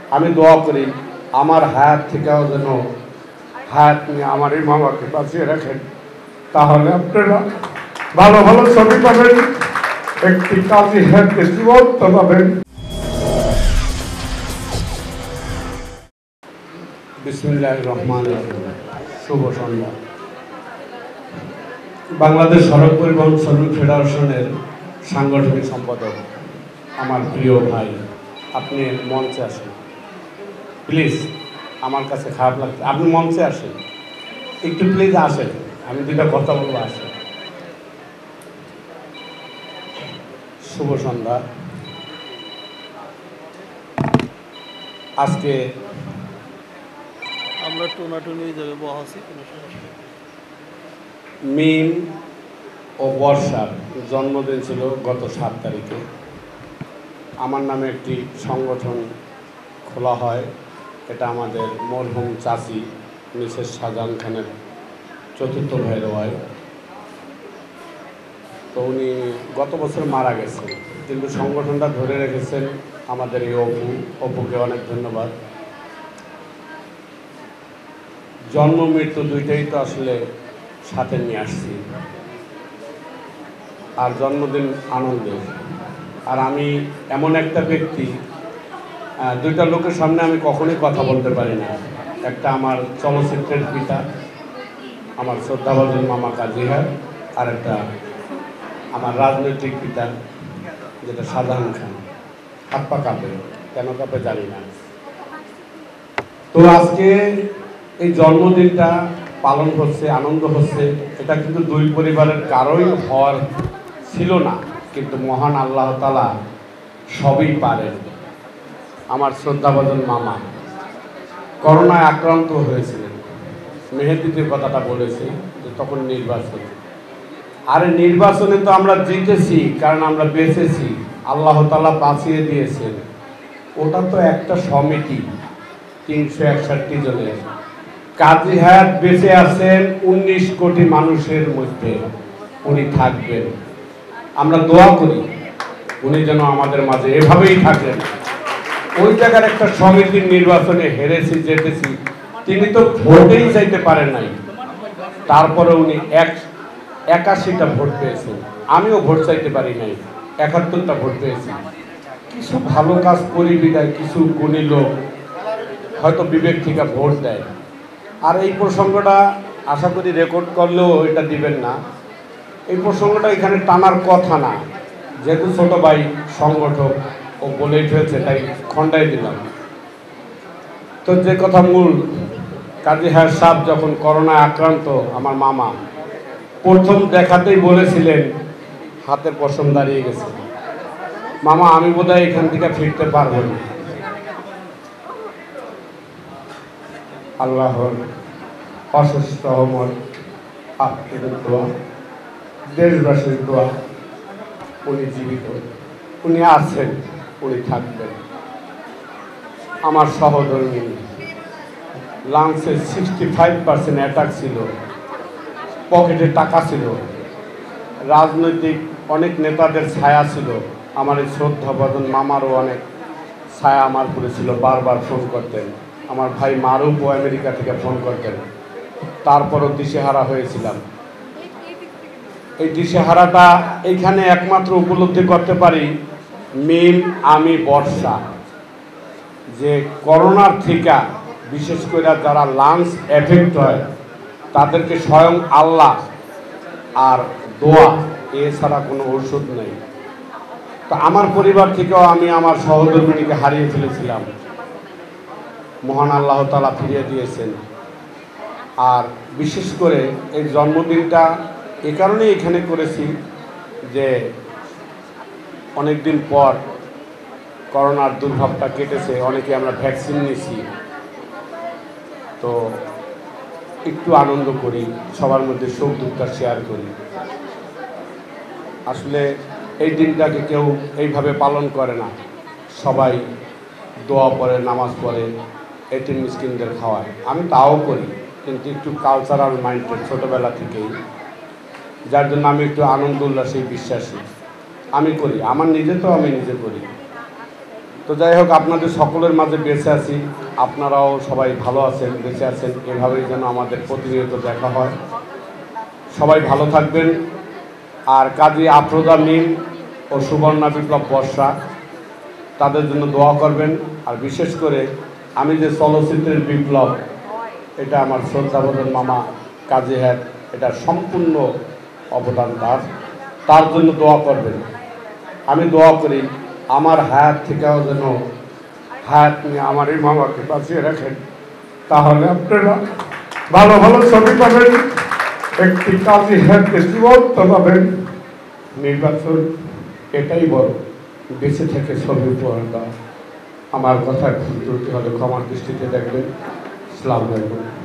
আমি দোয়া করি আমার হায়াত থেকেও যেন হায়াত নিয়ে আমার এই মামাকে বাঁচিয়ে রাখেন, তাহলে আপনারা ভালো ভালো ছবি পাবেন, একটি কাজী হায়াতকে জীবন্ত পাবেন। বিসমিল্লাহির রহমানির রহিম। শুভ সন্ধ্যা। বাংলাদেশ সড়ক পরিবহন শ্রমিক ফেডারেশনের সাংগঠনিক সম্পাদক আমার প্রিয় ভাই, আপনি মঞ্চে আসেন প্লিজ। আমার কাছে খারাপ লাগছে, আপনি মঞ্চে আসেন একটু প্লিজ, আসেন, আমি দুটা কথা বলবো, আসেন। শুভ সন্ধ্যা। আজকে আমরা টোনাটুনি যাবে বহাসি কোনো সমস্যা। মিম ও বর্ষার জন্মদিন ছিল গত 7 তারিখে। আমার নামে একটি সংগঠন খোলা হয়, এটা আমাদের মরহুম চাচি মিসেস শাহজাহান খানের চতুর্থ ভাইয়ের হয়। তো উনি গত বছর মারা গেছেন, কিন্তু সংগঠনটা ধরে রেখেছেন আমাদের এই অপুকে অনেক ধন্যবাদ। জন্ম মৃত্যু দুইটাই তো আসলে সাথে নিয়ে আসছি, আর জন্মদিন আনন্দের। আর আমি এমন একটা ব্যক্তি, দুইটা লোকের সামনে আমি কখনোই কথা বলতে পারি না। একটা আমার চলচ্চিত্রের পিতা, আমার শ্রদ্ধাভাজন মামা কাজী হায়াত, আর একটা আমার রাজনৈতিক পিতা, যেটা শাহজাহান খান। হাত পা কাঁপে, কেন কাঁপে জানি না। তো আজকে এই জন্মদিনটা পালন হচ্ছে, আনন্দ হচ্ছে, এটা কিন্তু দুই পরিবারের কারোই হওয়ার ছিল না, কিন্তু মহান আল্লাহ তাআলা সবই পারেন। আমার শ্রদ্ধাভাজন মামা করোনায় আক্রান্ত হয়েছিলেন, মেহেদিতে কথাটা বলেছি যে তখন নির্বাচন, আরে নির্বাচনে তো আমরা জিতেছি, কারণ আমরা বেঁচেছি, আল্লাহ তাআলা বাঁচিয়ে দিয়েছেন। ওটা তো একটা সমিতি 361 জনের। কাজী হায়াত বেঁচে আছেন 19 কোটি মানুষের মধ্যে, উনি থাকবেন। আমরা দোয়া করি উনি যেন আমাদের মাঝে এভাবেই থাকেন। ওই জায়গার একটা সমিতির নির্বাচনে হেরেছি, জিতেছি, তিনি তো ভোটেই চাইতে পারেন নাই, তারপরে উনি 81টা ভোট পেয়েছেন। আমিও ভোট চাইতে পারি নাই, 71টা ভোট পেয়েছি। কিছু ভালো কাজ করি বিদায় কিছু গুণী লোক হয়তো বিবেক থেকে ভোট দেয়। আর এই প্রসঙ্গটা আশা করি রেকর্ড করলেও এটা দিবেন না, এই প্রসঙ্গটা এখানে টানার কথা না, যেহেতু ছোট ভাই সংগঠক ও বলেই ফেলছে তাই খণ্ডাই দিলাম। তো যে কথা মূল, কাজী হায়াত সাহেব যখন করোনায় আক্রান্ত, আমার মামা প্রথম দেখাতেই বলেছিলেন, হাতের পশম দাঁড়িয়ে গেছে, মামা আমি বোধহয় এখান থেকে ফিরতে পারবো না। আল্লাহর অশেষ রহমত, আপনাদের দোয়া, দেশবাসীর দোয়া, উনি জীবিত, উনি আছেন, উনি থাকবেন। আমার সহধর্মী লাংসে 65% অ্যাটাক ছিল, পকেটে টাকা ছিল, রাজনৈতিক অনেক নেতাদের ছায়া ছিল, আমার এই শ্রদ্ধাভাজন মামারও অনেক ছায়া আমার উপরে ছিল, বারবার ফোন করতেন। আমার ভাই মারুফও আমেরিকা থেকে ফোন করতেন। তারপরও দিশেহারা হয়েছিলাম। এই দিশেহারাটা এইখানে একমাত্র উপলব্ধি করতে পারি মিম, আমি, বর্ষা, যে করোনার থেকে বিশেষ করে যারা লাংস এফেক্ট হয় তাদেরকে স্বয়ং আল্লাহ আর দোয়া এছাড়া কোনো ওষুধ নেই। তো আমার পরিবার থেকেও আমি আমার সহধর্মিনীকে হারিয়ে ফেলেছিলাম, মহান আল্লাহ তাআলা ফিরিয়ে দিয়েছেন। আর বিশেষ করে এই জন্মদিনটা এ কারণেই এখানে করেছি যে অনেক দিন পর করোনার দুর্ভাবটা কেটেছে, অনেকে আমরা ভ্যাকসিন নিয়েছি, তো একটু আনন্দ করি, সবার মধ্যে সুখ দুঃখটা শেয়ার করি। আসলে এই দিনটাকে কেউ এইভাবে পালন করে না, সবাই দোয়া পড়ে, নামাজ পড়ে, এতিম মিসকিনদের খাওয়ায়। আমি তাও করি, কিন্তু একটু কালচারাল মাইন্ডেড ছোটোবেলা থেকেই, যার জন্য আমি একটু আনন্দ উল্লাসে বিশ্বাসী। আমি করি, আমার নিজে তো আমি নিজে করি। তো তো যাই হোক, আপনাদের সকলের মাঝে বেঁচে আছি, আপনারাও সবাই ভালো আছেন, বেঁচে আছেন, এভাবেই যেন আমাদের প্রতিনিয়ত দেখা হয়। সবাই ভালো থাকবেন। আর কাজী আফরোজা মিম ও সুবর্ণা বিপ্লব বর্ষা, তাদের জন্য দোয়া করবেন। আর বিশেষ করে আমি যে চলচ্চিত্রের বিপ্লব, এটা আমার শ্রদ্ধাভাজন মামা কাজী হ্যাট, এটা সম্পূর্ণ অবদান তার জন্য দোয়া করবেন। আমি দোয়া করি আমার হায়াত থেকেও যেন হায়াত নিয়ে আমার এই মামাকে বাঁচিয়ে রাখেন, তাহলে আপনারা ভালো ভালো ছবি পাবেন, একটি কাজী হ্যাটকে জীবন্ত পাবেন। নির্বাচন এটাই বড়, বেঁচে থেকে ছবি উপহার দেওয়া। আমার কথা ভুল ত্রুটি হলে ক্ষমার দৃষ্টিতে দেখবেন। আসসালামু আলাইকুম।